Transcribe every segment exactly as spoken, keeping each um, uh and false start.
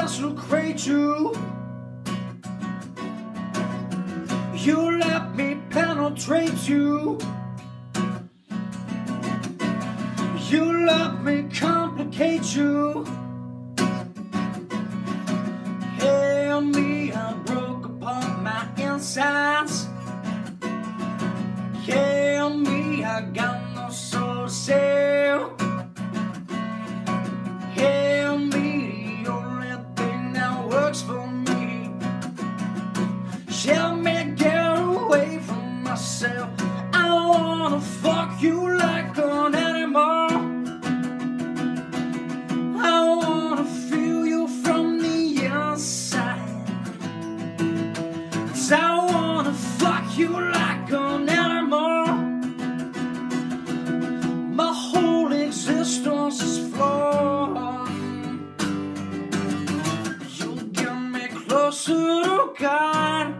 desecrate you. You let me penetrate you. You let me complicate you. Hear me, I broke apart my insides. Hear me, I got no soul to sell. Hear me, the only thing that works for me. Help me get away from myself. I wanna fuck you like an animal. I wanna feel you from the inside. 'Cause I wanna fuck you like an animal. My whole existence is flawed. You get me closer to God.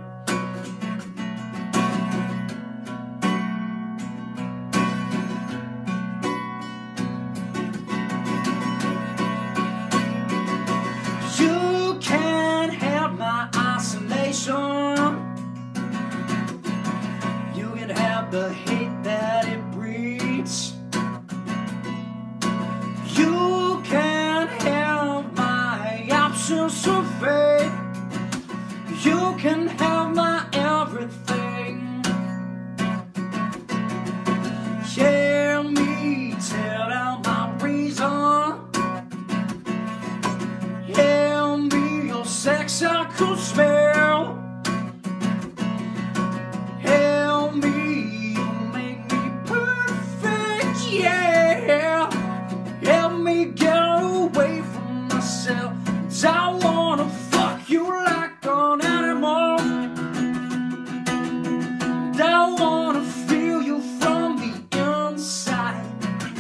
You can't have my isolation. You can have the hate that it breeds. You can't have my absence of faith. You can have my everything. Hear me tell out my reason. Hear me, your sex I could smell. Hear me, you make me perfect, yeah. Help me get away from myself. 'Cause I wanna fuck you like an animal. And I wanna feel you from the inside.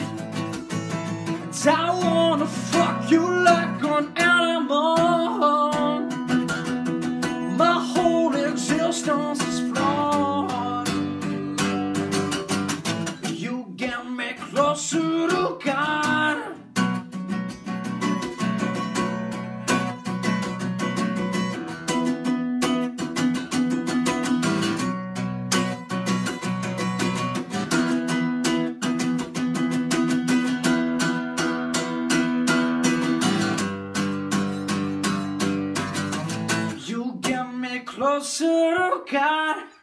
And I wanna fuck you like an animal. My whole existence is flawed. You get me closer to God. You get me closer to God.